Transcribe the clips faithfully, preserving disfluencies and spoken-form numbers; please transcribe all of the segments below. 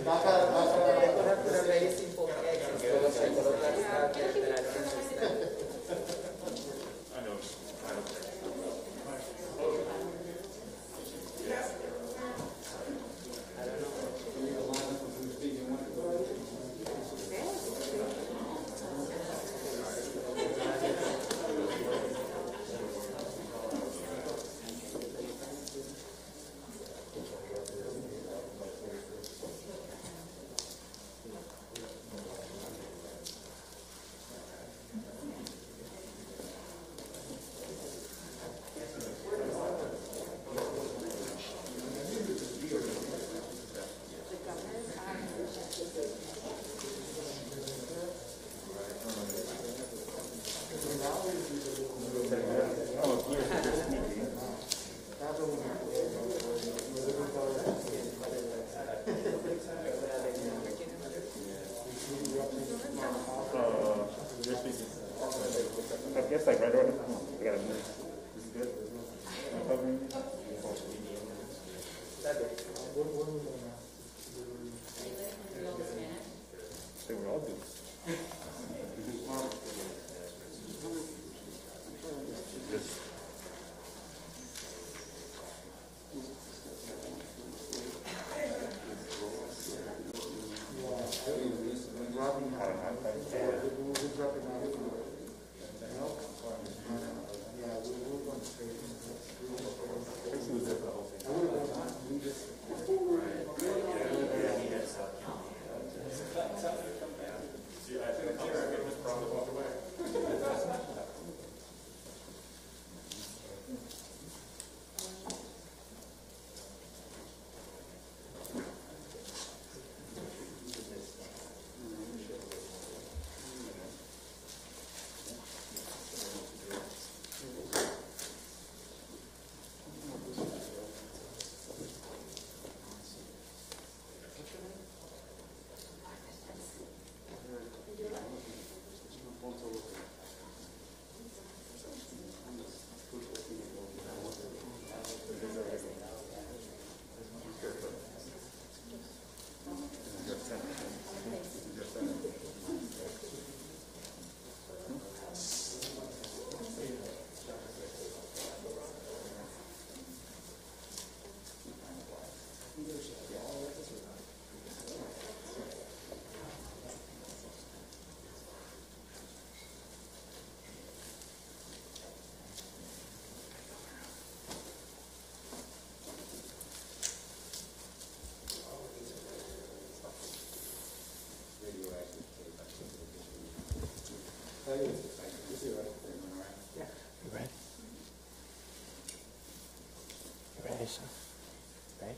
Right?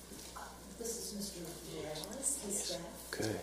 This is Mister Morales, his staff. Good.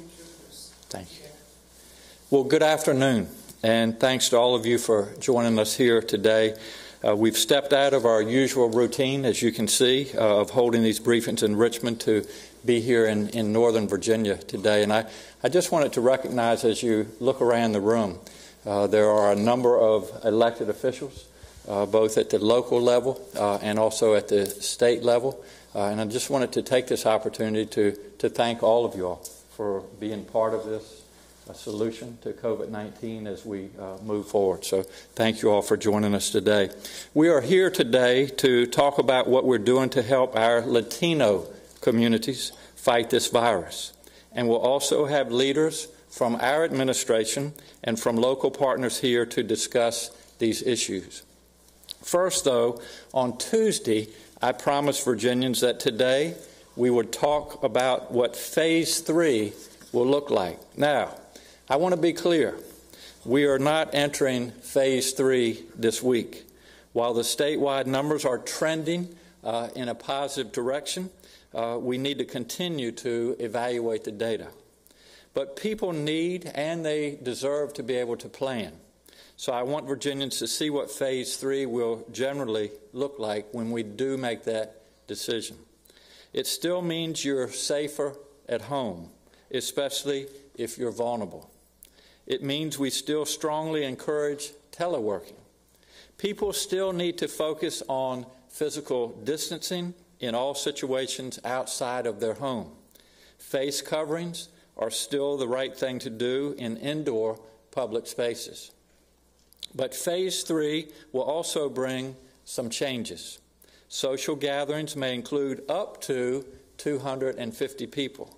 Thank you. Well, good afternoon, and thanks to all of you for joining us here today. Uh, we've stepped out of our usual routine, as you can see, uh, of holding these briefings in Richmond to be here in, in Northern Virginia today. And I, I just wanted to recognize, as you look around the room, uh, there are a number of elected officials, uh, both at the local level uh, and also at the state level. Uh, and I just wanted to take this opportunity to, to thank all of you all for being part of this uh, solution to COVID nineteen as we uh, move forward. So thank you all for joining us today. We are here today to talk about what we're doing to help our Latino communities fight this virus. And we'll also have leaders from our administration and from local partners here to discuss these issues. First, though, on Tuesday, I promised Virginians that today we would talk about what phase three will look like. Now, I want to be clear. We are not entering phase three this week. While the statewide numbers are trending uh, in a positive direction, uh, we need to continue to evaluate the data. But people need and they deserve to be able to plan. So I want Virginians to see what phase three will generally look like when we do make that decision. It still means you're safer at home, especially if you're vulnerable. It means we still strongly encourage teleworking. People still need to focus on physical distancing in all situations outside of their home. Face coverings are still the right thing to do in indoor public spaces. But phase three will also bring some changes. Social gatherings may include up to two hundred fifty people.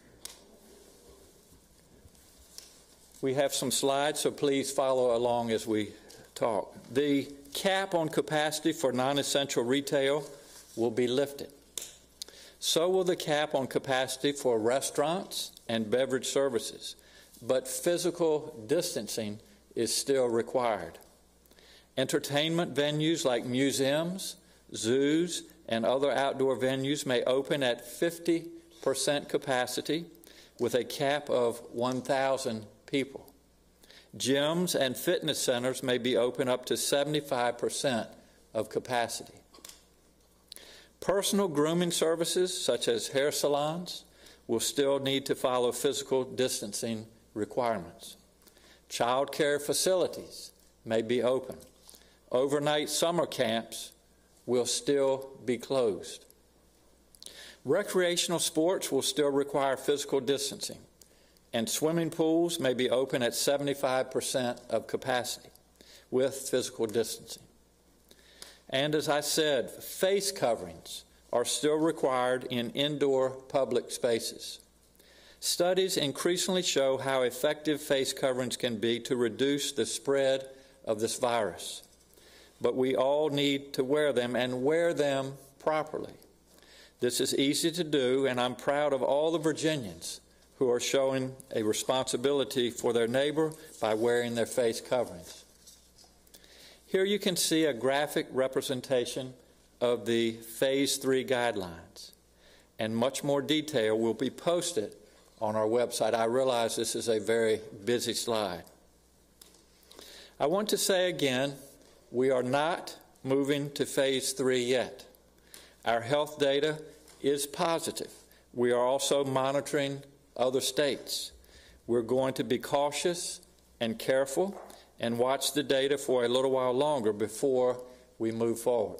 We have some slides, so please follow along as we talk. The cap on capacity for non-essential retail will be lifted. So will the cap on capacity for restaurants and beverage services, but physical distancing is still required. Entertainment venues like museums, zoos, and other outdoor venues may open at fifty percent capacity with a cap of one thousand people. Gyms and fitness centers may be open up to seventy-five percent of capacity. Personal grooming services, such as hair salons, will still need to follow physical distancing requirements. Child care facilities may be open. Overnight summer camps will still be closed. Recreational sports will still require physical distancing, and swimming pools may be open at seventy-five percent of capacity with physical distancing. And as I said, face coverings are still required in indoor public spaces. Studies increasingly show how effective face coverings can be to reduce the spread of this virus. But we all need to wear them and wear them properly. This is easy to do, and I'm proud of all the Virginians who are showing a responsibility for their neighbor by wearing their face coverings. Here you can see a graphic representation of the phase three guidelines, and much more detail will be posted on our website. I realize this is a very busy slide. I want to say again, we are not moving to phase three yet. Our health data is positive. We are also monitoring other states. We're going to be cautious and careful and watch the data for a little while longer before we move forward.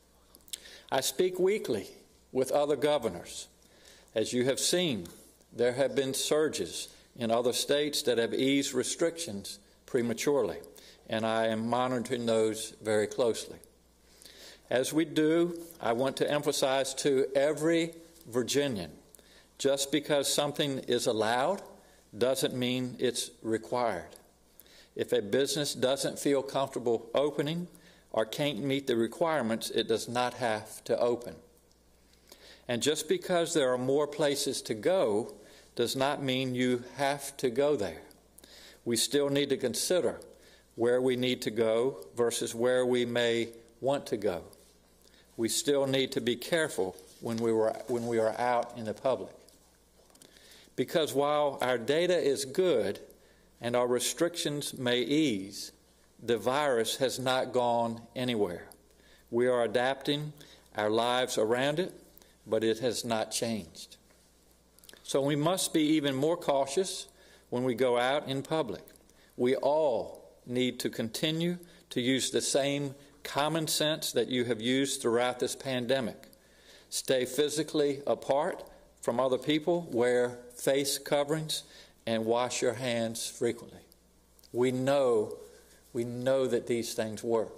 I speak weekly with other governors. As you have seen, there have been surges in other states that have eased restrictions prematurely, and I am monitoring those very closely. As we do, I want to emphasize to every Virginian, just because something is allowed doesn't mean it's required. If a business doesn't feel comfortable opening or can't meet the requirements, it does not have to open. And just because there are more places to go does not mean you have to go there. We still need to consider where we need to go versus where we may want to go. We still need to be careful when we, were, when we are out in the public. Because while our data is good and our restrictions may ease, the virus has not gone anywhere. We are adapting our lives around it, but it has not changed. So we must be even more cautious when we go out in public. We all need to continue to use the same common sense that you have used throughout this pandemic. Stay physically apart from other people, wear face coverings, and wash your hands frequently. We know, we know that these things work.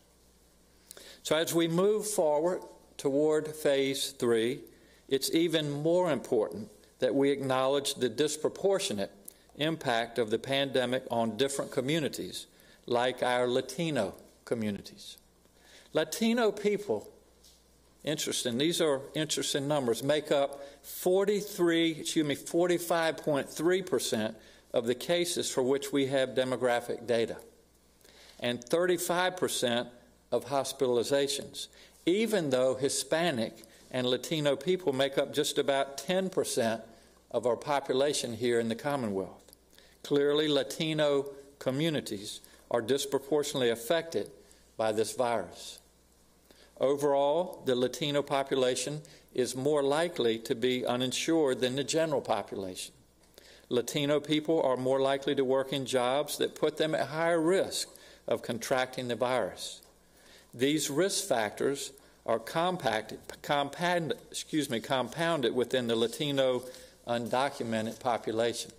So as we move forward toward phase three, it's even more important that we acknowledge the disproportionate impact of the pandemic on different communities, like our Latino communities. Latino people, interesting, these are interesting numbers, make up forty-three, excuse me, forty-five point three percent of the cases for which we have demographic data, and thirty-five percent of hospitalizations, even though Hispanic and Latino people make up just about ten percent of our population here in the Commonwealth. Clearly, Latino communities are disproportionately affected by this virus. Overall, the Latino population is more likely to be uninsured than the general population. Latino people are more likely to work in jobs that put them at higher risk of contracting the virus. These risk factors are compacted, compound, excuse me, compounded within the Latino undocumented population.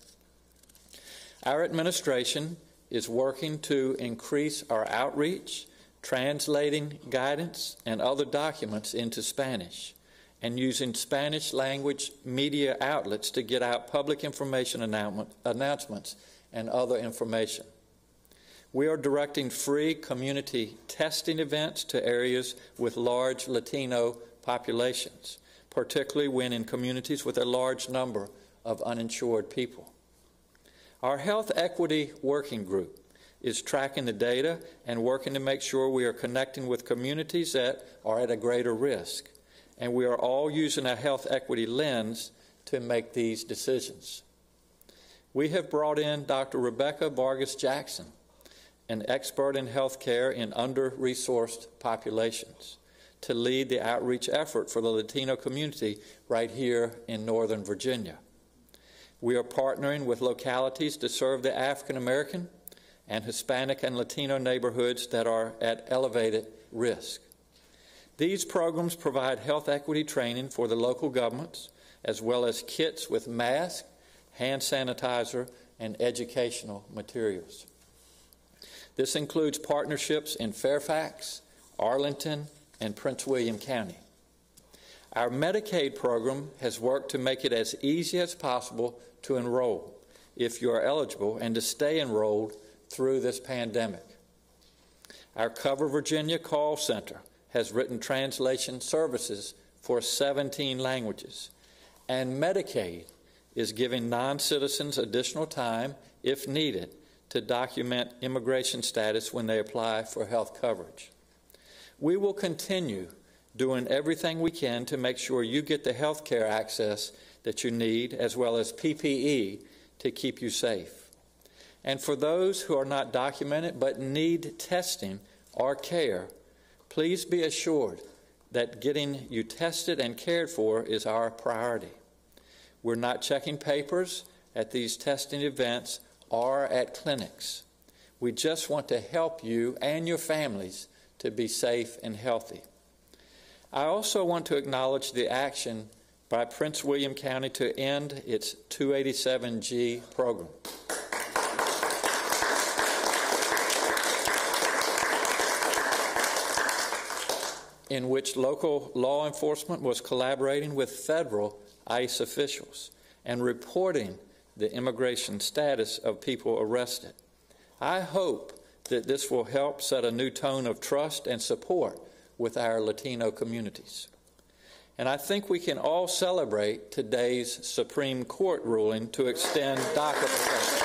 Our administration is working to increase our outreach, translating guidance and other documents into Spanish, and using Spanish language media outlets to get out public information announcements and other information. We are directing free community testing events to areas with large Latino populations, particularly when in communities with a large number of uninsured people. Our Health Equity Working Group is tracking the data and working to make sure we are connecting with communities that are at a greater risk. And we are all using a health equity lens to make these decisions. We have brought in Doctor Rebecca Vargas Jackson, an expert in healthcare in under-resourced populations, to lead the outreach effort for the Latino community right here in Northern Virginia. We are partnering with localities to serve the African American and Hispanic and Latino neighborhoods that are at elevated risk. These programs provide health equity training for the local governments, as well as kits with masks, hand sanitizer, and educational materials. This includes partnerships in Fairfax, Arlington, and Prince William County. Our Medicaid program has worked to make it as easy as possible to enroll if you are eligible and to stay enrolled through this pandemic. Our Cover Virginia call center has written translation services for seventeen languages, and Medicaid is giving non-citizens additional time, if needed, to document immigration status when they apply for health coverage. We will continue doing everything we can to make sure you get the health care access that you need, as well as P P E to keep you safe. And for those who are not documented but need testing or care, please be assured that getting you tested and cared for is our priority. We're not checking papers at these testing events or at clinics. We just want to help you and your families to be safe and healthy. I also want to acknowledge the action by Prince William County to end its two eighty-seven G program. In which local law enforcement was collaborating with federal ICE officials and reporting the immigration status of people arrested. I hope that this will help set a new tone of trust and support with our Latino communities. And I think we can all celebrate today's Supreme Court ruling to extend DACA protection.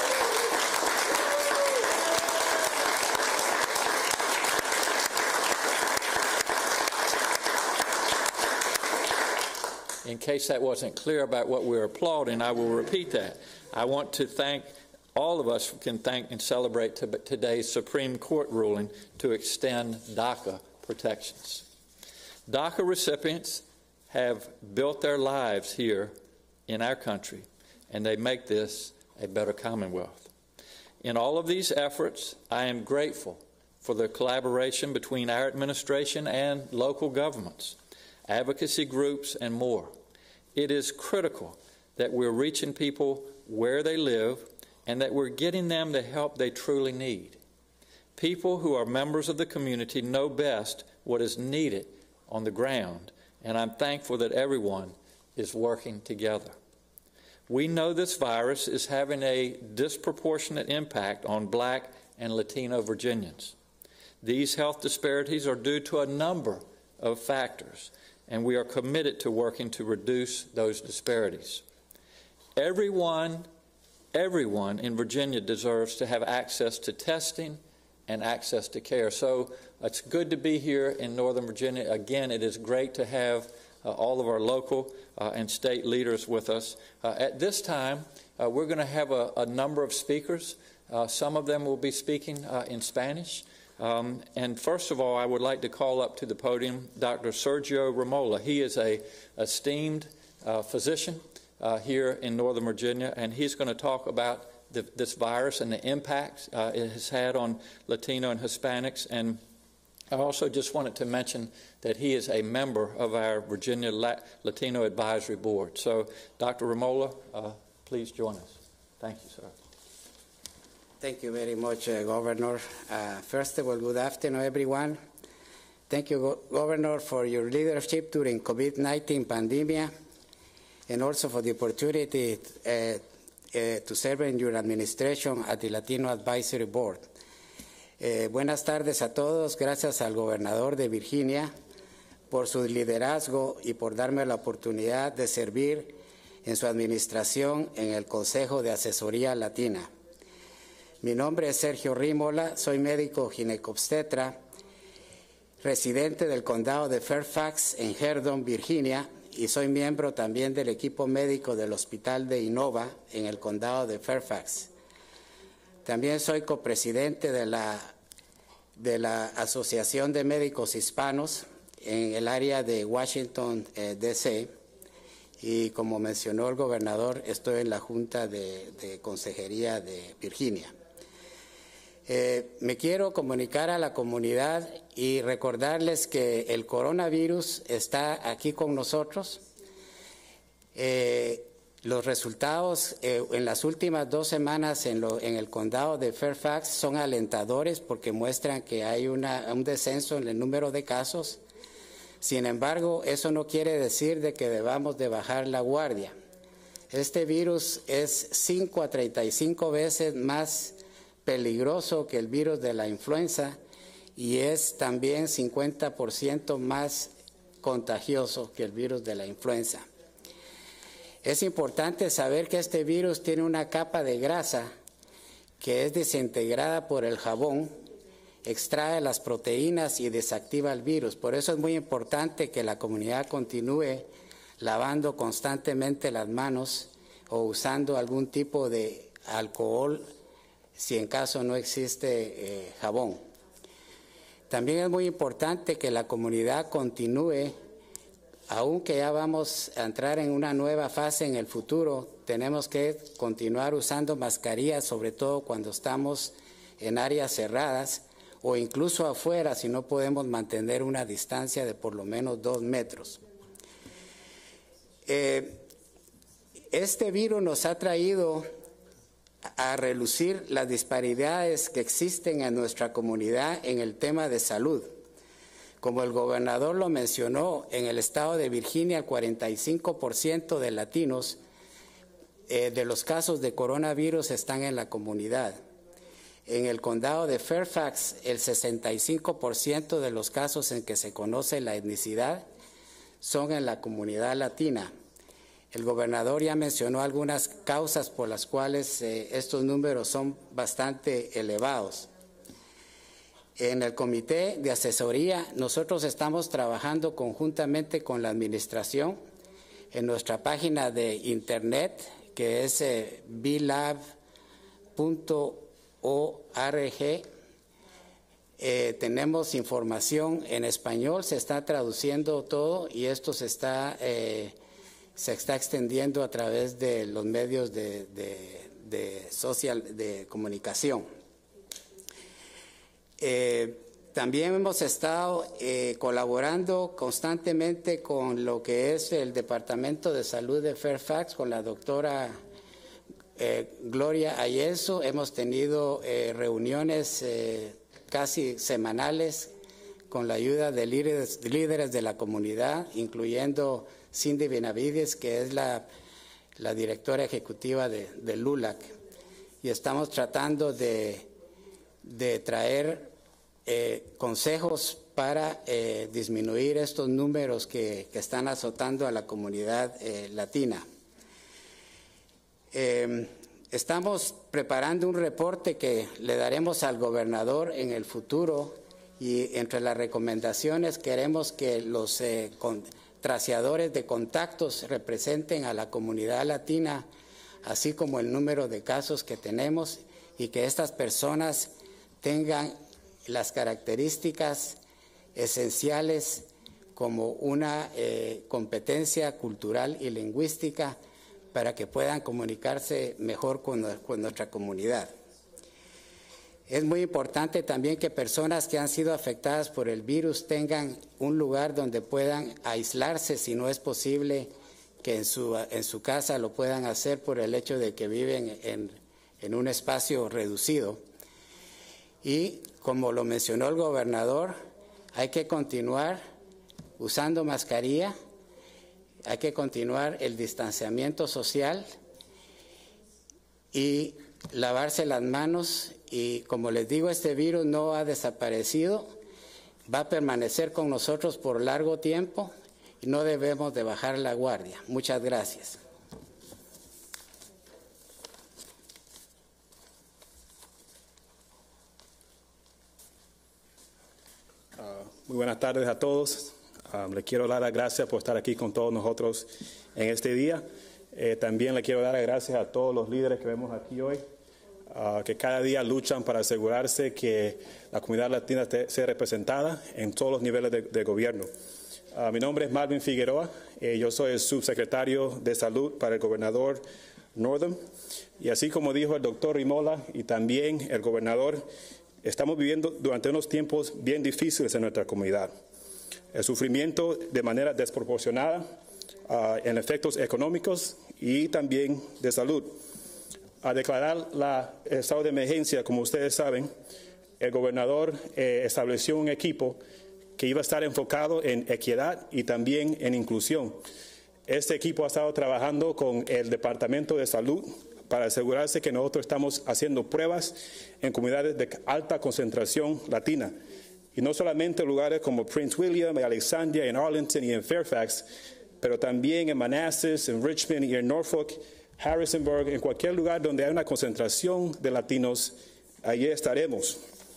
In case that wasn't clear about what we're applauding, I will repeat that. I want to thank, all of us can thank and celebrate today's Supreme Court ruling to extend DACA protections. DACA recipients have built their lives here in our country, and they make this a better Commonwealth. In all of these efforts, I am grateful for the collaboration between our administration and local governments, advocacy groups, and more. It is critical that we're reaching people where they live and that we're getting them the help they truly need. People who are members of the community know best what is needed on the ground, and I'm thankful that everyone is working together. We know this virus is having a disproportionate impact on Black and Latino Virginians. These health disparities are due to a number of factors, and we are committed to working to reduce those disparities. Everyone, everyone in Virginia deserves to have access to testing and access to care. So it's good to be here in Northern Virginia. Again, it is great to have uh, all of our local uh, and state leaders with us. Uh, at this time, uh, we're going to have a, a number of speakers. Uh, some of them will be speaking uh, in Spanish. Um, and first of all, I would like to call up to the podium Doctor Sergio Romola. He is a esteemed uh, physician uh, here in Northern Virginia, and he's going to talk about the, this virus and the impact uh, it has had on Latino and Hispanics. And I also just wanted to mention that he is a member of our Virginia Latino Advisory Board. So, Doctor Romola, uh, please join us. Thank you, sir. Thank you very much, uh, Governor. Uh, first of all, good afternoon, everyone. Thank you, Go Governor, for your leadership during COVID nineteen pandemic, and also for the opportunity uh, uh, to serve in your administration at the Latino Advisory Board. Eh, buenas tardes a todos. Gracias al gobernador de Virginia por su liderazgo y por darme la oportunidad de servir en su administración en el Consejo de Asesoría Latina. Mi nombre es Sergio Rímola, soy médico ginecobstetra, residente del condado de Fairfax en Herndon, Virginia, y soy miembro también del equipo médico del Hospital de Innova en el condado de Fairfax. También soy copresidente de la, de la Asociación de Médicos Hispanos en el área de Washington, eh, D C, y como mencionó el gobernador, estoy en la Junta de, de Consejería de Virginia. Eh, me quiero comunicar a la comunidad y recordarles que el coronavirus está aquí con nosotros. Eh, Los resultados eh, en las últimas dos semanas en, lo, en el condado de Fairfax son alentadores porque muestran que hay una, un descenso en el número de casos. Sin embargo, eso no quiere decir de que debamos de bajar la guardia. Este virus es cinco a treinta y cinco veces más peligroso que el virus de la influenza y es también cincuenta por ciento más contagioso que el virus de la influenza. Es importante saber que este virus tiene una capa de grasa que es desintegrada por el jabón, extrae las proteínas y desactiva el virus. Por eso es muy importante que la comunidad continúe lavando constantemente las manos o usando algún tipo de alcohol si en caso no existe eh, jabón. También es muy importante que la comunidad continúe. Aunque ya vamos a entrar en una nueva fase en el futuro, tenemos que continuar usando mascarillas, sobre todo cuando estamos en áreas cerradas o incluso afuera si no podemos mantener una distancia de por lo menos dos metros. Eh, este virus nos ha traído a relucir las disparidades que existen en nuestra comunidad en el tema de salud. Como el gobernador lo mencionó, en el estado de Virginia el cuarenta y cinco por ciento de latinos eh, de los casos de coronavirus están en la comunidad. En el condado de Fairfax el sesenta y cinco por ciento de los casos en que se conoce la etnicidad son en la comunidad latina. El gobernador ya mencionó algunas causas por las cuales eh, estos números son bastante elevados. En el comité de asesoría, nosotros estamos trabajando conjuntamente con la administración en nuestra página de internet, que es eh, b lab punto org. Eh, tenemos información en español, se está traduciendo todo y esto se está, eh, se está extendiendo a través de los medios de, de, de, social, de comunicación. Eh, también hemos estado eh, colaborando constantemente con lo que es el Departamento de Salud de Fairfax, con la doctora eh, Gloria Ayeso. Hemos tenido eh, reuniones eh, casi semanales con la ayuda de líderes, líderes de la comunidad, incluyendo Cindy Benavides, que es la, la directora ejecutiva de, de LULAC. Y estamos tratando de, de traer Eh, consejos para eh, disminuir estos números que, que están azotando a la comunidad eh, latina. Eh, estamos preparando un reporte que le daremos al gobernador en el futuro y entre las recomendaciones queremos que los eh, con, traceadores de contactos representen a la comunidad latina, así como el número de casos que tenemos y que estas personas tengan las características esenciales como una eh, competencia cultural y lingüística para que puedan comunicarse mejor con, con nuestra comunidad. Es muy importante también que personas que han sido afectadas por el virus tengan un lugar donde puedan aislarse si no es posible que en su, en su casa lo puedan hacer por el hecho de que viven en, en un espacio reducido. Y como lo mencionó el gobernador, hay que continuar usando mascarilla, hay que continuar el distanciamiento social y lavarse las manos. Y como les digo, este virus no ha desaparecido, va a permanecer con nosotros por largo tiempo y no debemos de bajar la guardia. Muchas gracias. Uh, muy buenas tardes a todos. Um, le quiero dar las gracias por estar aquí con todos nosotros en este día. Eh, también le quiero dar las gracias a todos los líderes que vemos aquí hoy, uh, que cada día luchan para asegurarse que la comunidad latina te, sea representada en todos los niveles de, de gobierno. Uh, mi nombre es Marvin Figueroa. Eh, yo soy el subsecretario de Salud para el gobernador Northam. Y así como dijo el doctor Rimola y también el gobernador, estamos viviendo durante unos tiempos bien difíciles en nuestra comunidad. El sufrimiento de manera desproporcionada uh, en efectos económicos y también de salud. Al declarar la, el estado de emergencia, como ustedes saben, el gobernador eh, estableció un equipo que iba a estar enfocado en equidad y también en inclusión. Este equipo ha estado trabajando con el Departamento de Salud para asegurarse que nosotros estamos haciendo pruebas en comunidades de alta concentración latina. Y no solamente en lugares como Prince William, en Alexandria, en Arlington y en Fairfax, pero también en Manassas, en Richmond y en Norfolk, Harrisonburg, en cualquier lugar donde hay una concentración de latinos, allí estaremos.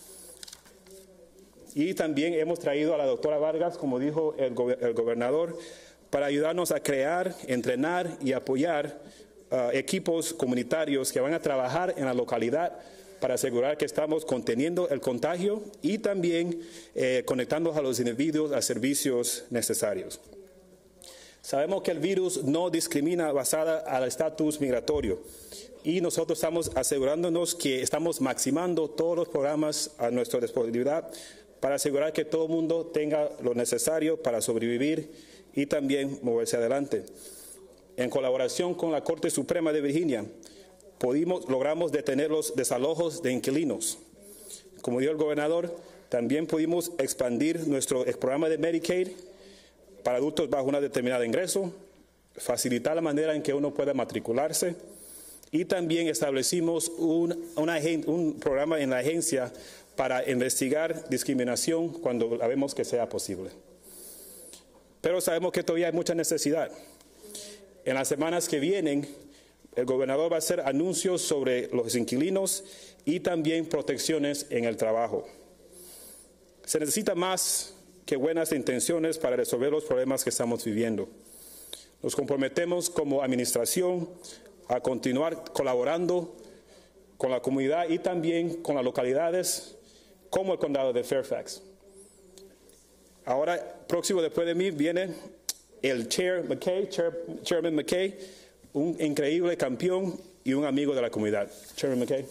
Y también hemos traído a la doctora Vargas, como dijo el, go el gobernador, para ayudarnos a crear, entrenar y apoyar uh, equipos comunitarios que van a trabajar en la localidad para asegurar que estamos conteniendo el contagio y también eh, conectando a los individuos a servicios necesarios. Sabemos que el virus no discrimina basada al estatus migratorio y nosotros estamos asegurándonos que estamos maximando todos los programas a nuestra disponibilidad para asegurar que todo el mundo tenga lo necesario para sobrevivir y también moverse adelante. En colaboración con la Corte Suprema de Virginia, Pudimos, logramos detener los desalojos de inquilinos. Como dijo el gobernador, también pudimos expandir nuestro programa de Medicaid para adultos bajo una determinada ingreso, facilitar la manera en que uno pueda matricularse y también establecimos un, una, un programa en la agencia para investigar discriminación cuando vemos que sea posible. Pero sabemos que todavía hay mucha necesidad. En las semanas que vienen, el gobernador va a hacer anuncios sobre los inquilinos y también protecciones en el trabajo. Se necesita más que buenas intenciones para resolver los problemas que estamos viviendo. Nos comprometemos como administración a continuar colaborando con la comunidad y también con las localidades como el condado de Fairfax. Ahora, próximo después de mí, viene el Chair McKay, Chair, Chairman McKay, un increíble campeón y un amigo de la comunidad. Chairman McKay.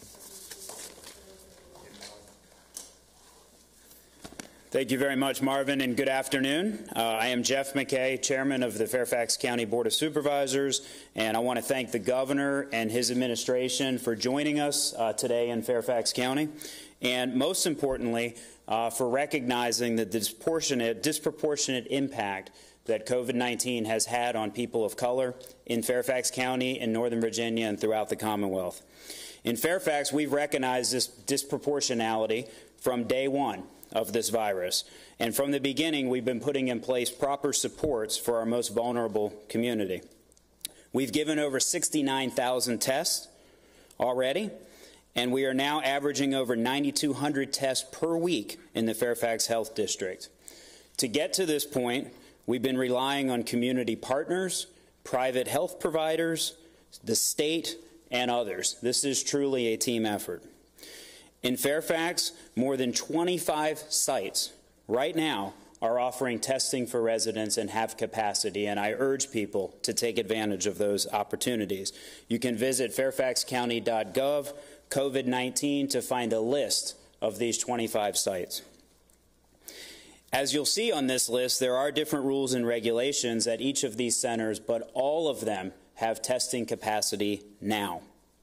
Thank you very much, Marvin, and good afternoon. Uh, I am Jeff McKay, Chairman of the Fairfax County Board of Supervisors, and I want to thank the Governor and his administration for joining us uh, today in Fairfax County, and most importantly, uh, for recognizing the disproportionate, disproportionate impact that COVID nineteen has had on people of color in Fairfax County, in Northern Virginia, and throughout the Commonwealth. In Fairfax, we've recognized this disproportionality from day one of this virus. And from the beginning, we've been putting in place proper supports for our most vulnerable community. We've given over sixty-nine thousand tests already, and we are now averaging over nine thousand two hundred tests per week in the Fairfax Health District. To get to this point, we've been relying on community partners, private health providers, the state, and others. This is truly a team effort. In Fairfax, more than twenty-five sites right now are offering testing for residents and have capacity, and I urge people to take advantage of those opportunities. You can visit fairfax county dot gov, COVID nineteen to find a list of these twenty-five sites. As you'll see on this list, there are different rules and regulations at each of these centers, but all of them have testing capacity now.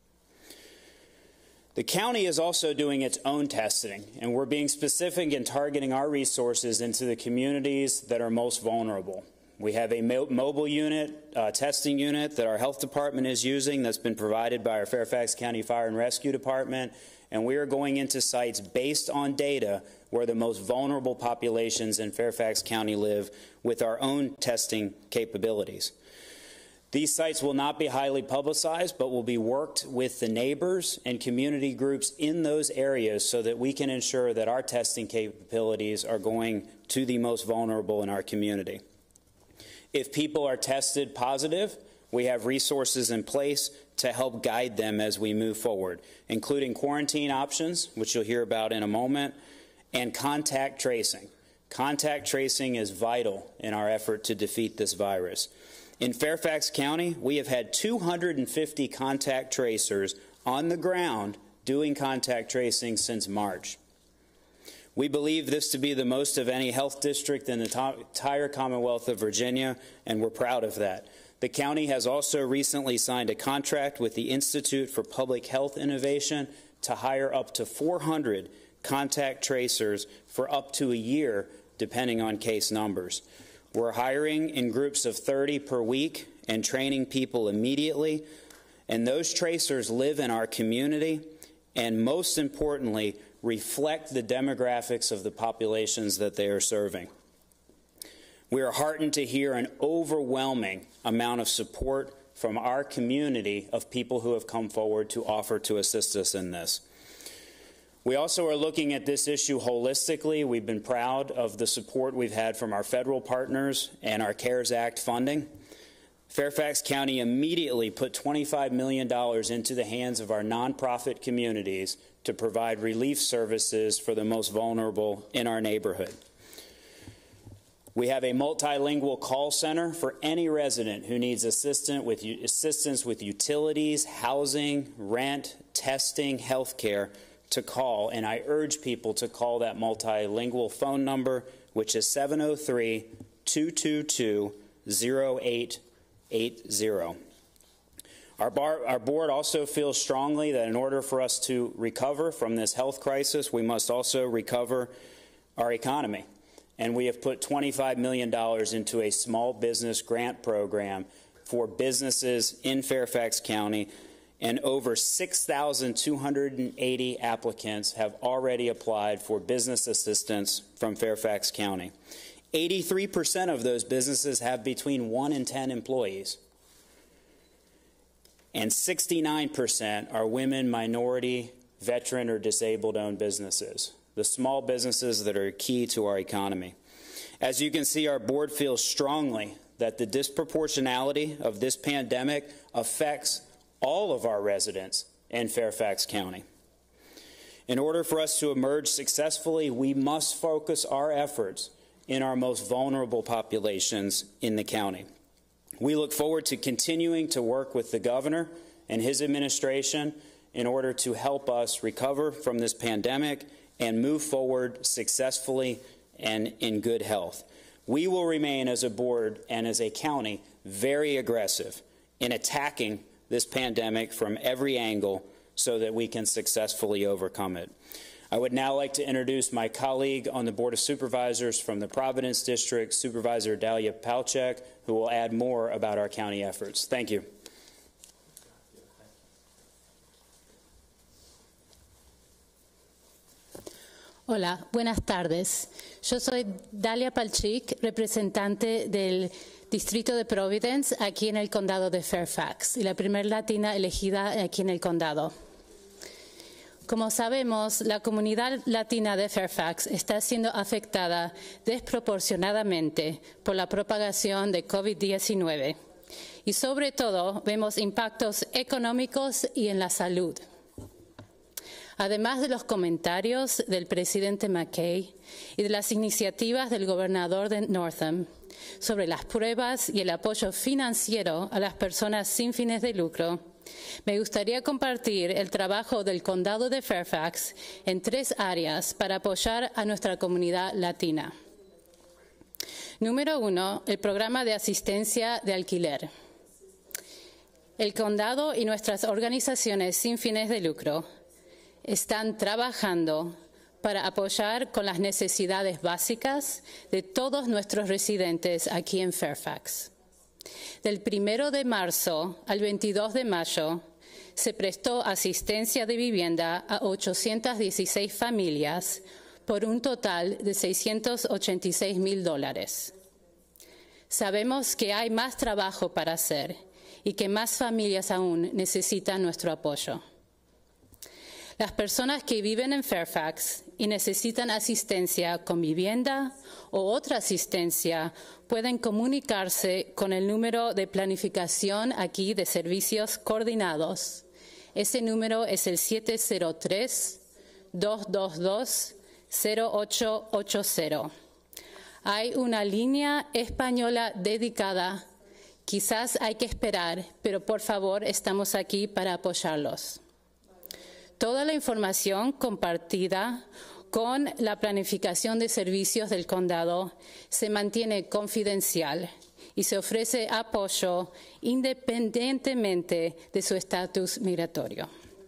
The county is also doing its own testing, and we're being specific in targeting our resources into the communities that are most vulnerable. We have a mo mobile unit, uh, testing unit that our health department is using that's been provided by our Fairfax County Fire and Rescue Department, and we are going into sites based on data where the most vulnerable populations in Fairfax County live with our own testing capabilities. These sites will not be highly publicized, but will be worked with the neighbors and community groups in those areas so that we can ensure that our testing capabilities are going to the most vulnerable in our community. If people are tested positive, we have resources in place to help guide them as we move forward, including quarantine options, which you'll hear about in a moment, and contact tracing. Contact tracing is vital in our effort to defeat this virus. In Fairfax County, we have had two hundred fifty contact tracers on the ground doing contact tracing since March. We believe this to be the most of any health district in the entire Commonwealth of Virginia, and we're proud of that. The county has also recently signed a contract with the Institute for Public Health Innovation to hire up to four hundred contact tracers for up to a year, depending on case numbers. We're hiring in groups of thirty per week and training people immediately, and those tracers live in our community and, most importantly, reflect the demographics of the populations that they are serving. We are heartened to hear an overwhelming amount of support from our community of people who have come forward to offer to assist us in this. We also are looking at this issue holistically. We've been proud of the support we've had from our federal partners and our CARES Act funding. Fairfax County immediately put twenty-five million dollars into the hands of our nonprofit communities to provide relief services for the most vulnerable in our neighborhood. We have a multilingual call center for any resident who needs assistance with, assistance with utilities, housing, rent, testing, health care, to call, and I urge people to call that multilingual phone number, which is seven oh three, two two two, oh eight eight zero. Our, bar, our board also feels strongly that in order for us to recover from this health crisis, we must also recover our economy. And we have put twenty-five million dollars into a small business grant program for businesses in Fairfax County, and over six thousand two hundred eighty applicants have already applied for business assistance from Fairfax County. eighty-three percent of those businesses have between one and ten employees. And sixty-nine percent are women, minority, veteran, or disabled-owned businesses, the small businesses that are key to our economy. As you can see, our board feels strongly that the disproportionality of this pandemic affects all of our residents in Fairfax County. In order for us to emerge successfully, we must focus our efforts in our most vulnerable populations in the county. We look forward to continuing to work with the governor and his administration in order to help us recover from this pandemic and move forward successfully and in good health. We will remain as a board and as a county very aggressive in attacking this pandemic from every angle so that we can successfully overcome it. I would now like to introduce my colleague on the Board of Supervisors from the Providence District, Supervisor Dalia Palchik, who will add more about our county efforts. Thank you. Hola, buenas tardes. Yo soy Dalia Palchik, representante del Distrito de Providence aquí en el condado de Fairfax y la primera latina elegida aquí en el condado. Como sabemos, la comunidad latina de Fairfax está siendo afectada desproporcionadamente por la propagación de COVID diecinueve y sobre todo vemos impactos económicos y en la salud. Además de los comentarios del presidente McKay y de las iniciativas del gobernador de Northam sobre las pruebas y el apoyo financiero a las personas sin fines de lucro, Me gustaría compartir el trabajo del Condado de Fairfax en tres áreas para apoyar a nuestra comunidad latina. Número uno, el programa de asistencia de alquiler. El Condado y nuestras organizaciones sin fines de lucro están trabajando para apoyar con las necesidades básicas de todos nuestros residentes aquí en Fairfax. Del primero de marzo al veintidós de mayo, se prestó asistencia de vivienda a ochocientas dieciséis familias por un total de seiscientos ochenta y seis mil dólares. Sabemos que hay más trabajo para hacer y que más familias aún necesitan nuestro apoyo. Las personas que viven en Fairfax y necesitan asistencia con vivienda o otra asistencia pueden comunicarse con el número de planificación aquí de servicios coordinados. Ese número es el siete cero tres, dos dos dos, cero ocho ocho cero. Hay una línea española dedicada. Quizás hay que esperar, pero por favor estamos aquí para apoyarlos. Toda la información compartida con la planificación de servicios del condado se mantiene confidencial y se ofrece apoyo independientemente de su estatus migratorio.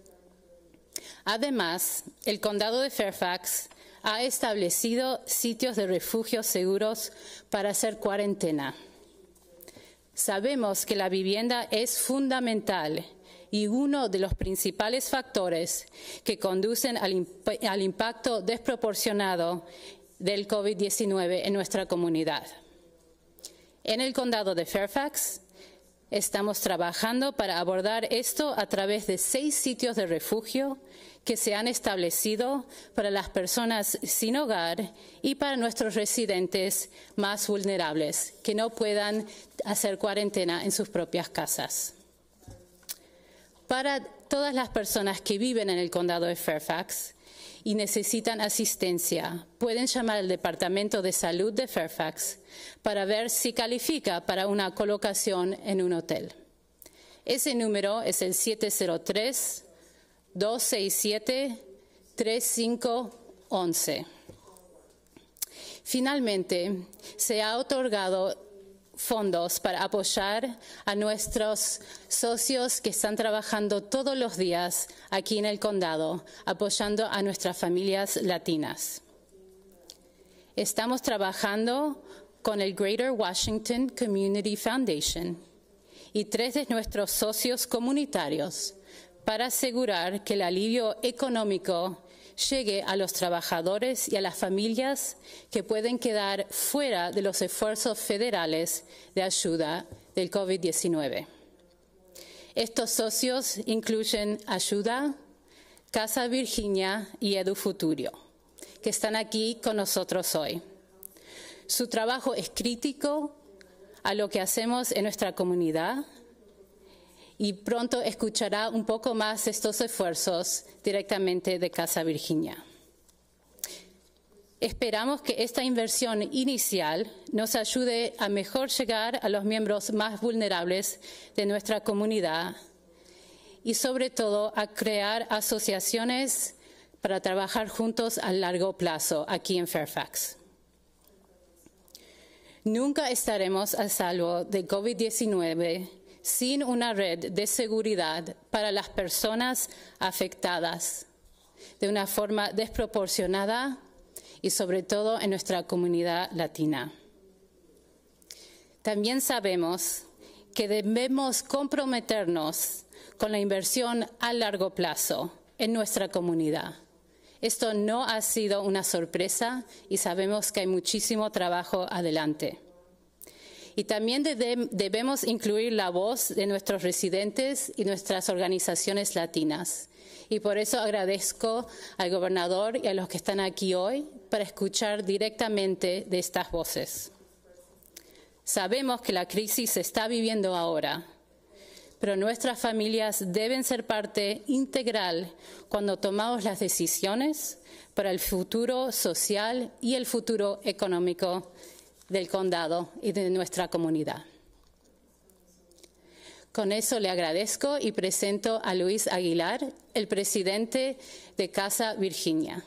Además, el condado de Fairfax ha establecido sitios de refugio seguros para hacer cuarentena. Sabemos que la vivienda es fundamental y uno de los principales factores que conducen al, imp al impacto desproporcionado del COVID diecinueve en nuestra comunidad. En el condado de Fairfax estamos trabajando para abordar esto a través de seis sitios de refugio que se han establecido para las personas sin hogar y para nuestros residentes más vulnerables que no puedan hacer cuarentena en sus propias casas. Para todas las personas que viven en el condado de Fairfax y necesitan asistencia, pueden llamar al Departamento de Salud de Fairfax para ver si califica para una colocación en un hotel. Ese número es el siete cero tres, dos seis siete, tres cinco uno uno. Finalmente, se ha otorgado fondos para apoyar a nuestros socios que están trabajando todos los días aquí en el condado, apoyando a nuestras familias latinas. Estamos trabajando con el Greater Washington Community Foundation y tres de nuestros socios comunitarios para asegurar que el alivio económico llegue a los trabajadores y a las familias que pueden quedar fuera de los esfuerzos federales de ayuda del COVID diecinueve. Estos socios incluyen Ayuda, Casa Virginia y EduFuturo, que están aquí con nosotros hoy. Su trabajo es crítico a lo que hacemos en nuestra comunidad y pronto escuchará un poco más de estos esfuerzos directamente de Casa Virginia. Esperamos que esta inversión inicial nos ayude a mejor llegar a los miembros más vulnerables de nuestra comunidad y sobre todo a crear asociaciones para trabajar juntos a largo plazo aquí en Fairfax. Nunca estaremos a salvo de COVID diecinueve sin una red de seguridad para las personas afectadas de una forma desproporcionada y sobre todo en nuestra comunidad latina. También sabemos que debemos comprometernos con la inversión a largo plazo en nuestra comunidad. Esto no ha sido una sorpresa y sabemos que hay muchísimo trabajo adelante. Y también debemos incluir la voz de nuestros residentes y nuestras organizaciones latinas. Y por eso agradezco al gobernador y a los que están aquí hoy para escuchar directamente de estas voces. Sabemos que la crisis se está viviendo ahora, pero nuestras familias deben ser parte integral cuando tomamos las decisiones para el futuro social y el futuro económico del condado y de nuestra comunidad. Con eso le agradezco y presento a Luis Aguilar, el presidente de Casa Virginia.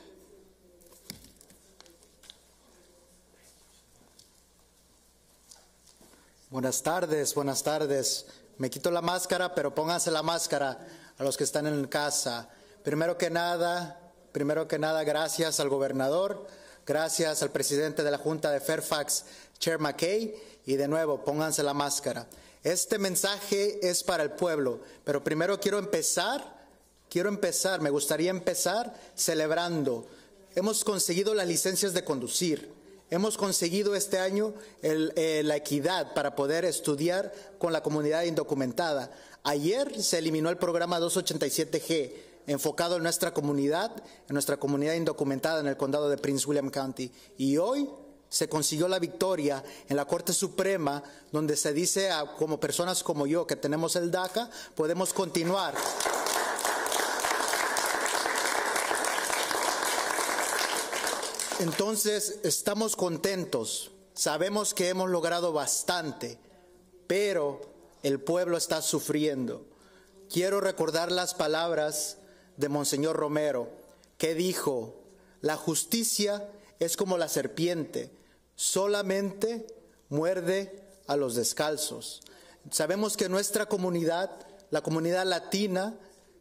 Buenas tardes, buenas tardes. Me quito la máscara, pero pónganse la máscara a los que están en casa. Primero que nada, primero que nada, gracias al gobernador, gracias al presidente de la Junta de Fairfax, Chair McKay, y de nuevo, pónganse la máscara. Este mensaje es para el pueblo, pero primero quiero empezar, quiero empezar, me gustaría empezar celebrando. Hemos conseguido las licencias de conducir. Hemos conseguido este año el, eh, la equidad para poder estudiar con la comunidad indocumentada. Ayer se eliminó el programa doscientos ochenta y siete G, enfocado en nuestra comunidad, en nuestra comunidad indocumentada en el condado de Prince William County. Y hoy se consiguió la victoria en la Corte Suprema, donde se dice a como personas como yo que tenemos el DACA, podemos continuar. Entonces, estamos contentos, sabemos que hemos logrado bastante, pero el pueblo está sufriendo. Quiero recordar las palabras de Monseñor Romero, que dijo, la justicia es como la serpiente, solamente muerde a los descalzos. Sabemos que nuestra comunidad, la comunidad latina,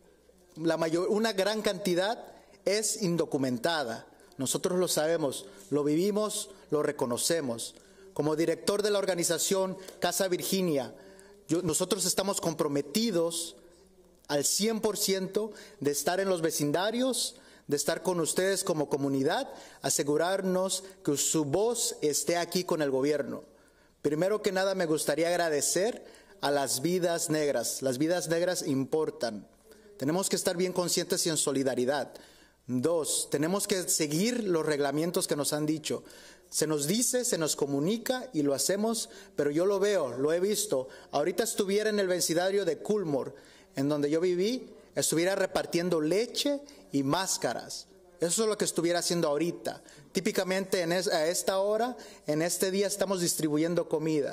la mayor, una gran cantidad es indocumentada. Nosotros lo sabemos, lo vivimos, lo reconocemos. Como director de la organización Casa Virginia, yo, nosotros estamos comprometidos al cien por ciento de estar en los vecindarios, de estar con ustedes como comunidad, asegurarnos que su voz esté aquí con el gobierno. Primero que nada, me gustaría agradecer a las vidas negras. Las vidas negras importan. Tenemos que estar bien conscientes y en solidaridad. Dos, tenemos que seguir los reglamentos que nos han dicho. Se nos dice, se nos comunica y lo hacemos, pero yo lo veo, lo he visto. Ahorita estuviera en el vecindario de Coolmore, en donde yo viví, estuviera repartiendo leche y máscaras. Eso es lo que estuviera haciendo ahorita. Típicamente en es, a esta hora, en este día estamos distribuyendo comida.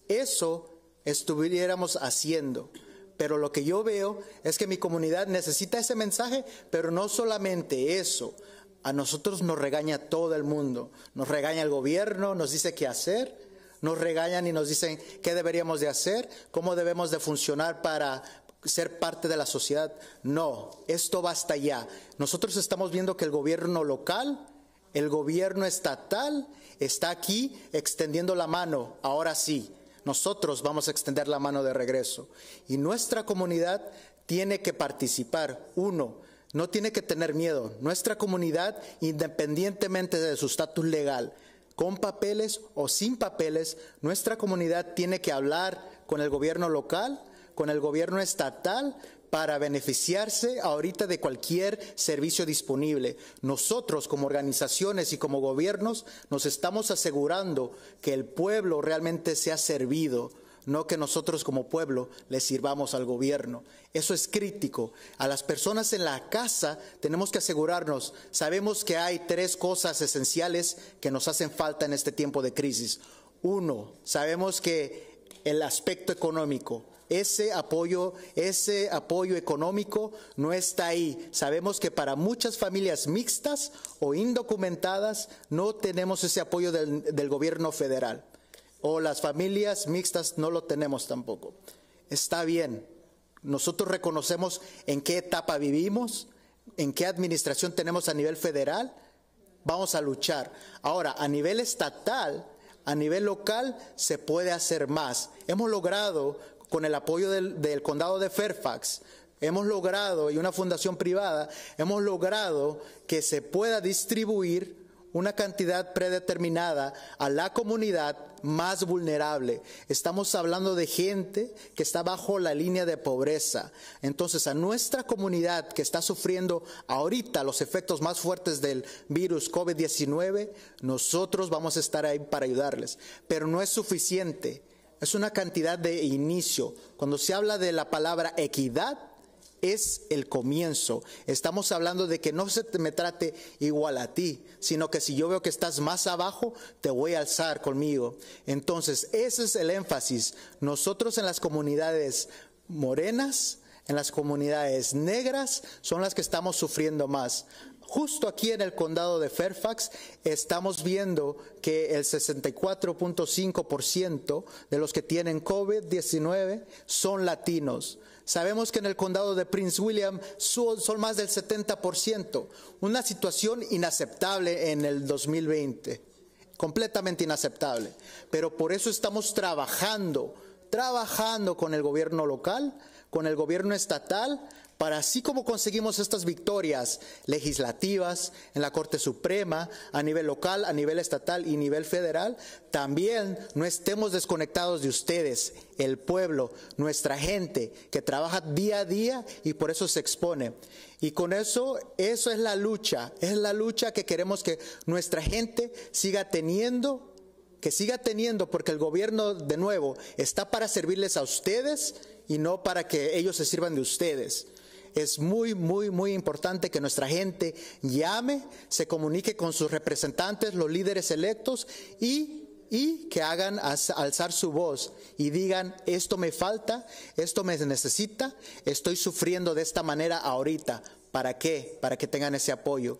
Eso estuviéramos haciendo. Pero lo que yo veo es que mi comunidad necesita ese mensaje, pero no solamente eso. A nosotros nos regaña todo el mundo. Nos regaña el gobierno, nos dice qué hacer, nos regañan y nos dicen qué deberíamos de hacer, cómo debemos de funcionar para ser parte de la sociedad. No, esto va hasta allá. Nosotros estamos viendo que el gobierno local, el gobierno estatal está aquí extendiendo la mano, ahora sí. Nosotros vamos a extender la mano de regreso. Y nuestra comunidad tiene que participar. Uno, no tiene que tener miedo. Nuestra comunidad, independientemente de su estatus legal, con papeles o sin papeles, nuestra comunidad tiene que hablar con el gobierno local, con el gobierno estatal, para beneficiarse ahorita de cualquier servicio disponible. Nosotros como organizaciones y como gobiernos nos estamos asegurando que el pueblo realmente sea servido, no que nosotros como pueblo le sirvamos al gobierno. Eso es crítico. A las personas en la casa tenemos que asegurarnos, sabemos que hay tres cosas esenciales que nos hacen falta en este tiempo de crisis. Uno, sabemos que el aspecto económico, Ese apoyo, ese apoyo económico no está ahí. Sabemos que para muchas familias mixtas o indocumentadas no tenemos ese apoyo del, del gobierno federal. O las familias mixtas no lo tenemos tampoco. Está bien. Nosotros reconocemos en qué etapa vivimos, en qué administración tenemos a nivel federal. Vamos a luchar. Ahora, a nivel estatal, a nivel local, se puede hacer más. Hemos logrado, con el apoyo del, del condado de Fairfax, hemos logrado, y una fundación privada, hemos logrado que se pueda distribuir una cantidad predeterminada a la comunidad más vulnerable. Estamos hablando de gente que está bajo la línea de pobreza. Entonces, a nuestra comunidad que está sufriendo ahorita los efectos más fuertes del virus COVID diecinueve, nosotros vamos a estar ahí para ayudarles. Pero no es suficiente. Es una cantidad de inicio. Cuando se habla de la palabra equidad, es el comienzo. Estamos hablando de que no se te me trate igual a ti, sino que si yo veo que estás más abajo, te voy a alzar conmigo. Entonces, ese es el énfasis. Nosotros en las comunidades morenas, en las comunidades negras, son las que estamos sufriendo más. Justo aquí en el condado de Fairfax estamos viendo que el sesenta y cuatro punto cinco por ciento de los que tienen COVID diecinueve son latinos. Sabemos que en el condado de Prince William son, son más del setenta por ciento. Una situación inaceptable en el dos mil veinte. Completamente inaceptable. Pero por eso estamos trabajando, trabajando con el gobierno local, con el gobierno estatal, para así como conseguimos estas victorias legislativas en la Corte Suprema, a nivel local, a nivel estatal y nivel federal, también no estemos desconectados de ustedes, el pueblo, nuestra gente, que trabaja día a día y por eso se expone. Y con eso, eso es la lucha, es la lucha que queremos que nuestra gente siga teniendo, que siga teniendo, porque el gobierno, de nuevo, está para servirles a ustedes y no para que ellos se sirvan de ustedes. Es muy, muy, muy importante que nuestra gente llame, se comunique con sus representantes, los líderes electos, y, y que hagan alzar su voz y digan, esto me falta, esto me necesita, estoy sufriendo de esta manera ahorita. ¿Para qué? Para que tengan ese apoyo.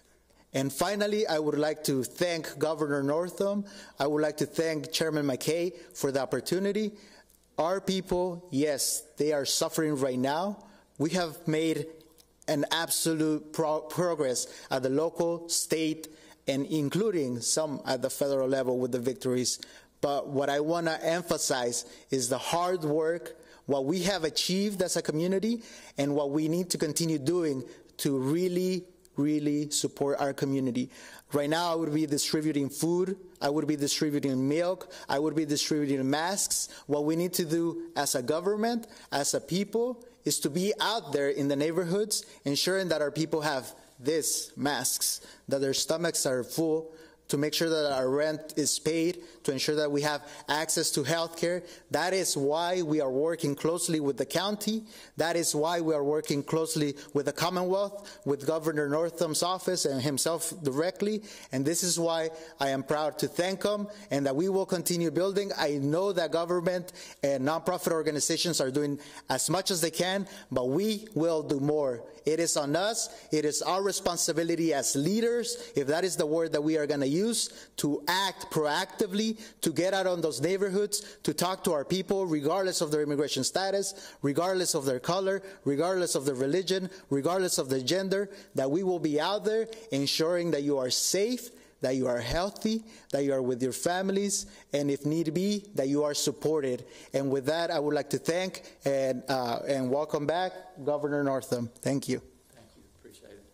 And finally, I would like to thank Governor Northam. I would like to thank Chairman McKay for the opportunity. Our people, yes, they are suffering right now. We have made an absolute pro progress at the local, state, and including some at the federal level with the victories. But what I want to emphasize is the hard work, what we have achieved as a community, and what we need to continue doing to really, really support our community. Right now, I would be distributing food, I would be distributing milk, I would be distributing masks. What we need to do as a government, as a people, is to be out there in the neighborhoods, ensuring that our people have these masks, that their stomachs are full, to make sure that our rent is paid, to ensure that we have access to health care. That is why we are working closely with the county. That is why we are working closely with the Commonwealth, with Governor Northam's office and himself directly. And this is why I am proud to thank him and that we will continue building. I know that government and nonprofit organizations are doing as much as they can, but we will do more. It is on us. It is our responsibility as leaders, if that is the word that we are going to use, to act proactively, to get out on those neighborhoods, to talk to our people, regardless of their immigration status, regardless of their color, regardless of their religion, regardless of their gender, that we will be out there ensuring that you are safe, that you are healthy, that you are with your families, and if need be, that you are supported. And with that, I would like to thank and, uh, and welcome back Governor Northam. Thank you. Thank you. Appreciate it.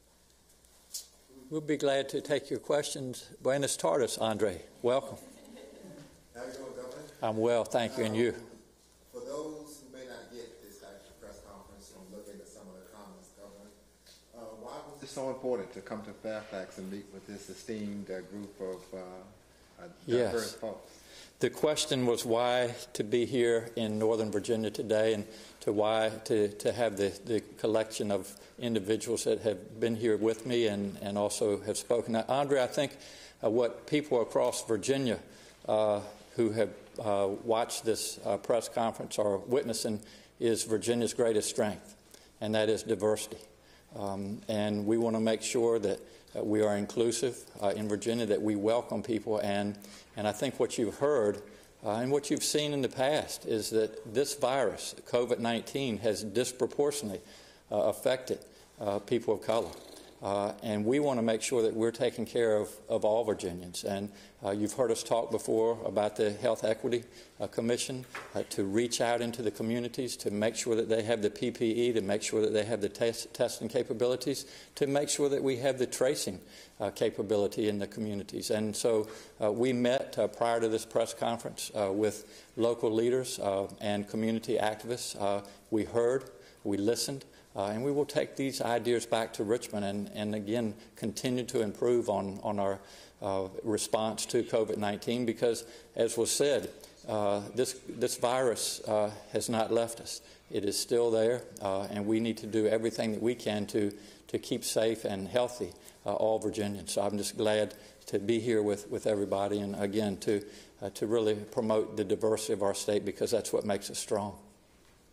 We'll be glad to take your questions. Buenas tardes, Andre. Welcome. How you doing, Governor? I'm well, thank you, and you? For those who may not get this actual press conference and look into some of the comments, Governor, uh, why was it so important to come to Fairfax and meet with this esteemed uh, group of uh, uh, diverse Yes. folks? The question was why to be here in Northern Virginia today, and to why to, to have the, the collection of individuals that have been here with me and, and also have spoken. Now, Andre, I think uh, what people across Virginia uh, who have uh, watched this uh, press conference are witnessing is Virginia's greatest strength, and that is diversity. Um, and we want to make sure that uh, we are inclusive uh, in Virginia, that we welcome people. And, and I think what you've heard uh, and what you've seen in the past is that this virus, COVID nineteen, has disproportionately uh, affected uh, people of color. Uh, and we want to make sure that we're taking care of, of all Virginians. And uh, you've heard us talk before about the Health Equity uh, Commission uh, to reach out into the communities, to make sure that they have the P P E, to make sure that they have the test, testing capabilities, to make sure that we have the tracing uh, capability in the communities. And so uh, we met uh, prior to this press conference uh, with local leaders uh, and community activists. Uh, we heard, we listened. Uh, and we will take these ideas back to Richmond and, and again, continue to improve on, on our uh, response to COVID nineteen because, as was said, uh, this, this virus uh, has not left us. It is still there, uh, and we need to do everything that we can to, to keep safe and healthy uh, all Virginians. So I'm just glad to be here with, with everybody and, again, to, uh, to really promote the diversity of our state because that's what makes us strong.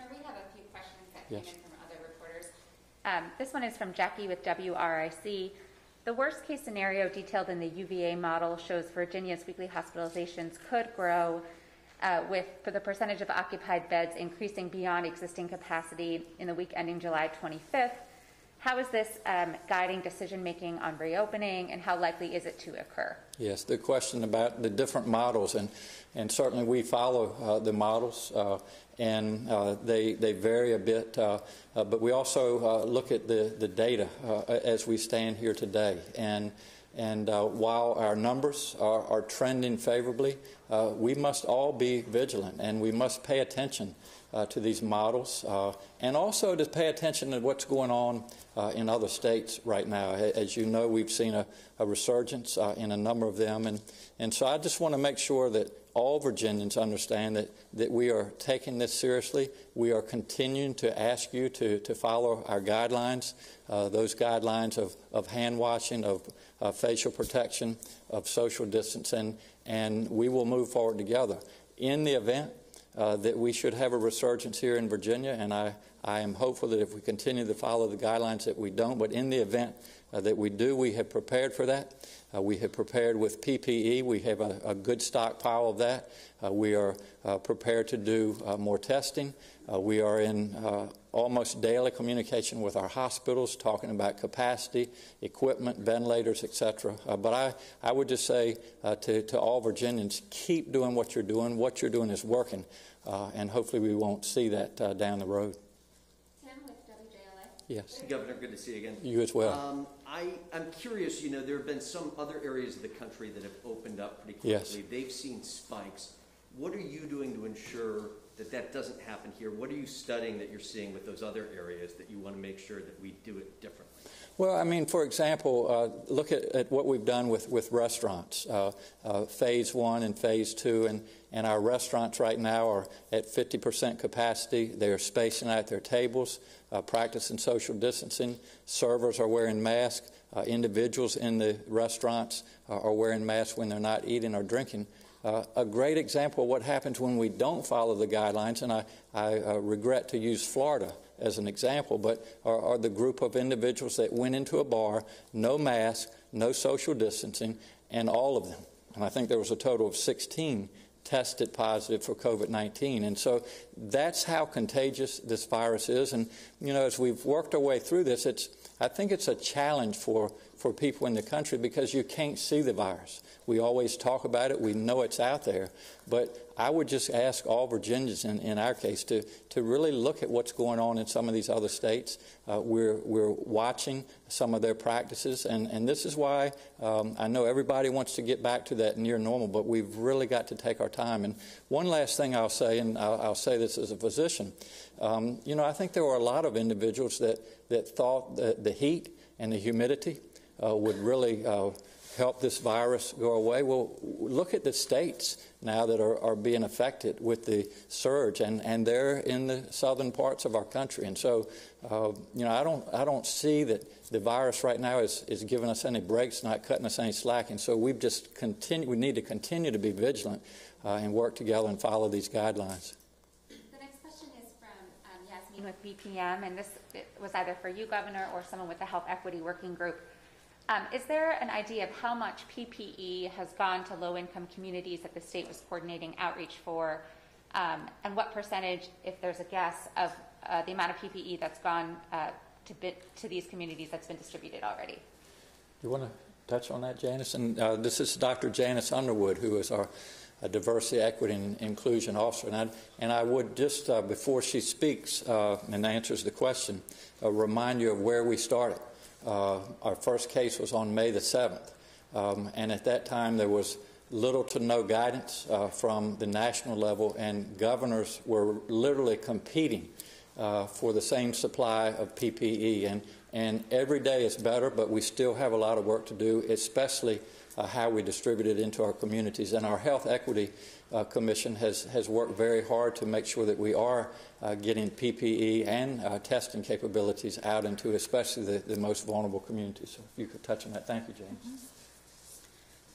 Chair, we have a few questions that Yes. came in from other reporters. Um, this one is from Jackie with W R I C. The worst case scenario detailed in the U V A model shows Virginia's weekly hospitalizations could grow uh, with for the percentage of occupied beds increasing beyond existing capacity in the week ending July twenty-fifth. How is this um, guiding decision-making on reopening, and how likely is it to occur? Yes, the question about the different models, and, and certainly we follow uh, the models, uh, and uh, they, they vary a bit, uh, uh, but we also uh, look at the, the data uh, as we stand here today. And, and uh, while our numbers are, are trending favorably, uh, we must all be vigilant, and we must pay attention Uh, to these models, uh, and also to pay attention to what's going on uh, in other states right now. As you know, we've seen a, a resurgence uh, in a number of them, and, and so I just want to make sure that all Virginians understand that, that we are taking this seriously. We are continuing to ask you to, to follow our guidelines, uh, those guidelines of, of hand washing, of uh, facial protection, of social distancing, and we will move forward together. In the event Uh, that we should have a resurgence here in Virginia, and I, I am hopeful that if we continue to follow the guidelines that we don't, but in the event uh, that we do, we have prepared for that. Uh, we have prepared with P P E. We have a, a good stockpile of that. Uh, we are uh, prepared to do uh, more testing. Uh, we are in uh, almost daily communication with our hospitals, talking about capacity, equipment, ventilators, et cetera. Uh, but I, I would just say uh, to, to all Virginians, keep doing what you're doing. What you're doing is working, uh, and hopefully we won't see that uh, down the road. Tim with W J L A. Yes. Governor, good to see you again. You as well. Um, I, I'm curious, you know, there have been some other areas of the country that have opened up pretty quickly. Yes. They've seen spikes. What are you doing to ensure that that doesn't happen here? What are you studying that you're seeing with those other areas that you want to make sure that we do it differently? Well, I mean, for example, uh, look at, at what we've done with, with restaurants, uh, uh, phase one and phase two, and, and our restaurants right now are at fifty percent capacity. They are spacing out their tables, uh, practicing social distancing. Servers are wearing masks. Uh, individuals in the restaurants uh, are wearing masks when they're not eating or drinking. Uh, a great example of what happens when we don't follow the guidelines, and I, I uh, regret to use Florida as an example, but are, are the group of individuals that went into a bar, no mask, no social distancing, and all of them, and I think there was a total of sixteen, tested positive for COVID nineteen. And so that's how contagious this virus is. And, you know, as we've worked our way through this, it's I think it's a challenge for, for people in the country because you can't see the virus. We always talk about it. We know it's out there. But I would just ask all Virginians, in, in our case, to, to really look at what's going on in some of these other states. Uh, we're, we're watching some of their practices. And, and this is why um, I know everybody wants to get back to that near normal, but we've really got to take our time. And one last thing I'll say, and I'll, I'll say this as a physician, um, you know, I think there were a lot of individuals that, that thought that the heat and the humidity uh, would really uh, help this virus go away. Well, look at the states now that are, are being affected with the surge, and, and they're in the southern parts of our country. And so, uh, you know, I don't I don't see that the virus right now is, is giving us any breaks, not cutting us any slack. And so we've just continue, we need to continue to be vigilant uh, and work together and follow these guidelines. The next question is from um, Yasmin with B P M, and this was either for you, Governor, or someone with the Health Equity Working Group. Um, is there an idea of how much P P E has gone to low-income communities that the state was coordinating outreach for, um, and what percentage, if there's a guess, of uh, the amount of P P E that's gone uh, to, bit, to these communities that's been distributed already? You want to touch on that, Janice? And uh, this is Doctor Janice Underwood, who is our uh, Diversity, Equity, and Inclusion Officer. And I, and I would just, uh, before she speaks uh, and answers the question, uh, remind you of where we started. Uh, our first case was on May the seventh, um, and at that time there was little to no guidance uh, from the national level, and governors were literally competing uh, for the same supply of P P E. And, and every day is better, but we still have a lot of work to do, especially uh, how we distribute it into our communities. And our Health Equity uh, Commission has, has worked very hard to make sure that we are uh, getting P P E and uh, testing capabilities out into especially the, the most vulnerable communities. So if you could touch on that. Thank you, James. Mm-hmm.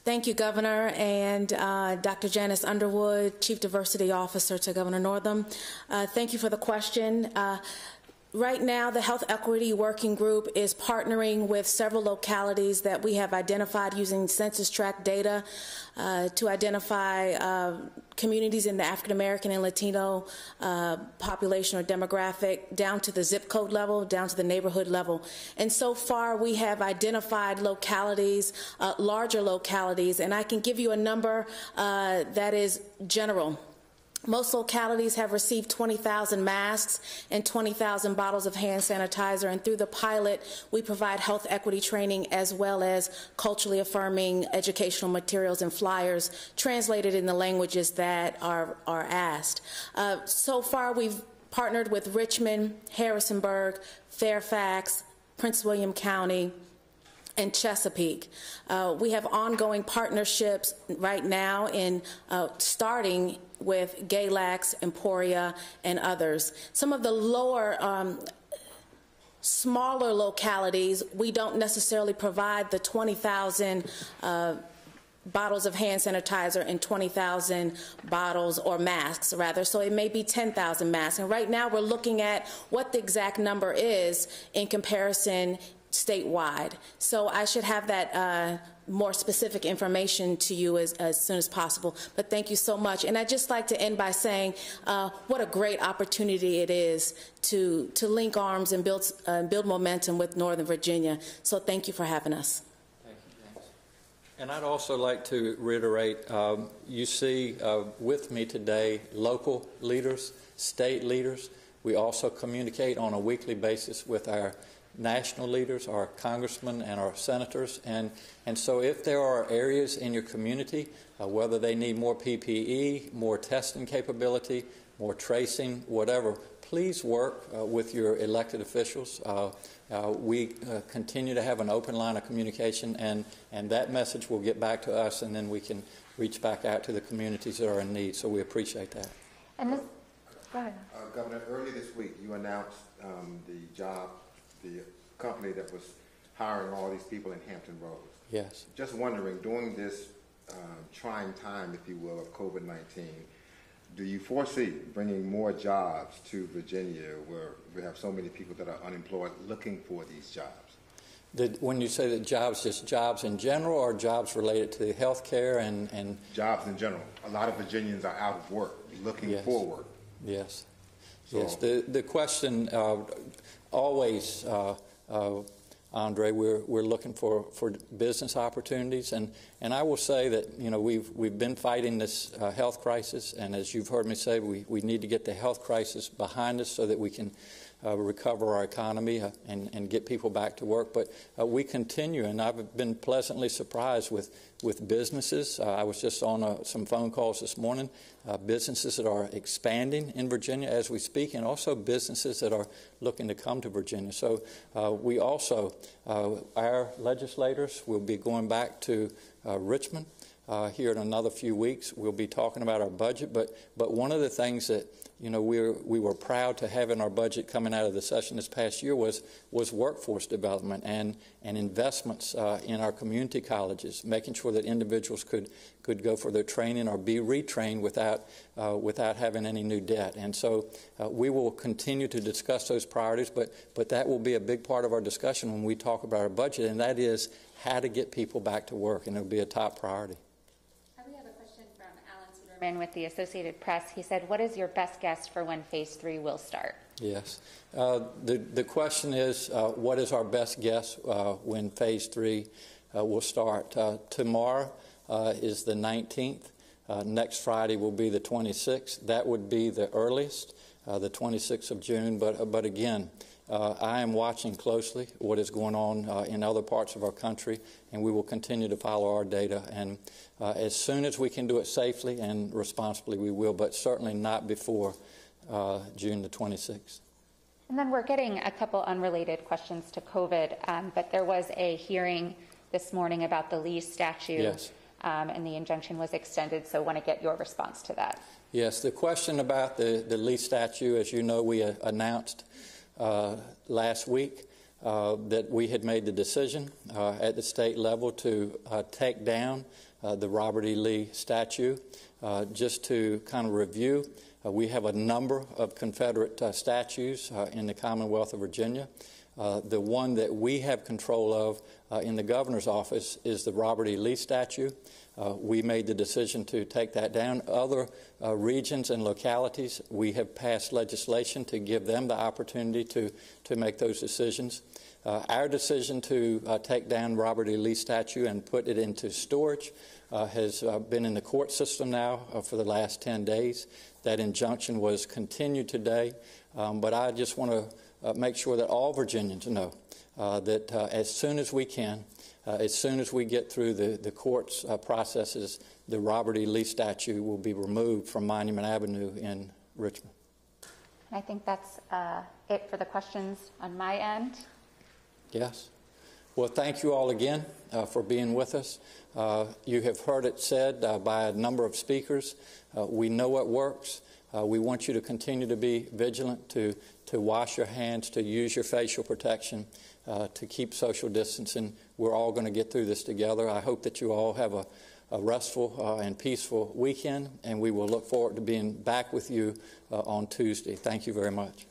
Thank you, Governor, and uh, Doctor Janice Underwood, Chief Diversity Officer to Governor Northam. Uh, thank you for the question. Uh, Right now, the Health Equity Working Group is partnering with several localities that we have identified using census tract data uh, to identify uh, communities in the African American and Latino uh, population or demographic down to the zip code level, down to the neighborhood level. And so far, we have identified localities, uh, larger localities, and I can give you a number uh, that is general. Most localities have received twenty thousand masks and twenty thousand bottles of hand sanitizer, and through the pilot, we provide health equity training as well as culturally affirming educational materials and flyers translated in the languages that are, are asked. Uh, so far, we've partnered with Richmond, Harrisonburg, Fairfax, Prince William County, and Chesapeake. Uh, we have ongoing partnerships right now in uh, starting with Galax, Emporia, and others. Some of the lower, um, smaller localities, we don't necessarily provide the twenty thousand uh, bottles of hand sanitizer and twenty thousand bottles or masks, rather. So it may be ten thousand masks. And right now we're looking at what the exact number is in comparison statewide. So I should have that uh, more specific information to you as, as soon as possible. But thank you so much. And I'd just like to end by saying uh, what a great opportunity it is to, to link arms and build, uh, build momentum with Northern Virginia. So thank you for having us. Thank you, James. And I'd also like to reiterate, um, you see uh, with me today local leaders, state leaders. We also communicate on a weekly basis with our national leaders, our congressmen and our senators, and and so if there are areas in your community, uh, whether they need more P P E, more testing capability, more tracing, whatever, please work uh, with your elected officials. Uh, uh, we uh, continue to have an open line of communication, and and that message will get back to us, and then we can reach back out to the communities that are in need. So we appreciate that. And this, go ahead. Uh, Governor, early this week you announced um, the job the company that was hiring all these people in Hampton Roads. Yes. Just wondering, during this uh, trying time, if you will, of COVID nineteen, do you foresee bringing more jobs to Virginia where we have so many people that are unemployed looking for these jobs? The, when you say that jobs, just jobs in general or jobs related to health care and, and... Jobs in general. A lot of Virginians are out of work, looking yes. for work. Yes. So, yes. The, the question... Uh, Always, uh, uh, Andre, we're we're looking for, for business opportunities, and, and I will say that you know we've we've been fighting this uh, health crisis, and as you've heard me say, we, we need to get the health crisis behind us so that we can uh, recover our economy uh, and and get people back to work. But uh, we continue, and I've been pleasantly surprised with with businesses. Uh, I was just on uh, some phone calls this morning. Uh, businesses that are expanding in Virginia as we speak, and also businesses that are looking to come to Virginia. So uh, we also, uh, our legislators will be going back to uh, Richmond uh, here in another few weeks. We'll be talking about our budget, but but one of the things that you know we were, we were proud to have in our budget coming out of the session this past year was was workforce development and and investments uh, in our community colleges, making sure that individuals could could go for their training or be retrained without uh, without having any new debt. And so uh, we will continue to discuss those priorities, but but that will be a big part of our discussion when we talk about our budget, and that is how to get people back to work, and it'll be a top priority. We have a question from Alan Suderman with the Associated Press. He said, what is your best guess for when phase three will start? Yes. Uh, the, the question is, uh, what is our best guess uh, when phase three uh, will start? Uh, tomorrow uh, is the nineteenth. Uh, next Friday will be the twenty-sixth. That would be the earliest, uh, the twenty-sixth of June. But, uh, but again, uh, I am watching closely what is going on uh, in other parts of our country, and we will continue to follow our data. And uh, as soon as we can do it safely and responsibly, we will, but certainly not before uh, June the twenty-sixth. And then we're getting a couple unrelated questions to COVID, um, but there was a hearing this morning about the Lee statue, yes. um, and the injunction was extended, so I want to get your response to that. Yes, the question about the, the Lee statue, as you know, we uh, announced uh, last week uh, that we had made the decision uh, at the state level to uh, take down uh, the Robert E. Lee statue. Uh, just to kind of review, uh, we have a number of Confederate uh, statues uh, in the Commonwealth of Virginia. Uh, the one that we have control of uh, in the governor's office is the Robert E. Lee statue. Uh, we made the decision to take that down. Other uh, regions and localities, we have passed legislation to give them the opportunity to, to make those decisions. Uh, our decision to uh, take down Robert E. Lee statue and put it into storage uh, has uh, been in the court system now uh, for the last ten days. That injunction was continued today, um, but I just want to uh, make sure that all Virginians know uh, that uh, as soon as we can, uh, as soon as we get through the, the court's uh, processes, the Robert E. Lee statue will be removed from Monument Avenue in Richmond. I think that's uh, it for the questions on my end. Yes. Well, thank you all again uh, for being with us. Uh, you have heard it said uh, by a number of speakers. Uh, we know what works. Uh, we want you to continue to be vigilant, to, to wash your hands, to use your facial protection, uh, to keep social distancing. We're all going to get through this together. I hope that you all have a, a restful uh, and peaceful weekend, and we will look forward to being back with you uh, on Tuesday. Thank you very much.